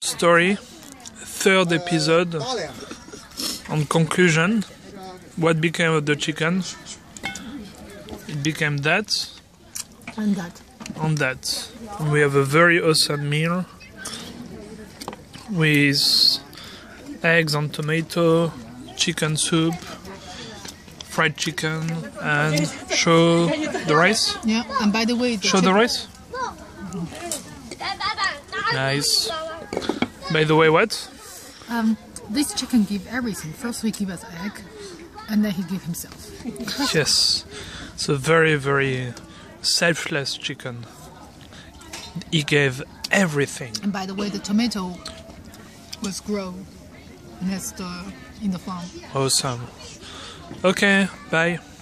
Story, third episode, on conclusion. What became of the chicken? It became that. And that. On that. And we have a very awesome meal with eggs and tomato, chicken soup, fried chicken, and show the rice. Yeah, and by the way, show the rice. Nice. By the way, what? This chicken give everything. First we give us egg, and then he give himself. Yes, it's a very, very selfless chicken. He gave everything. And by the way, the tomato was grown in the farm. Awesome. Okay, bye.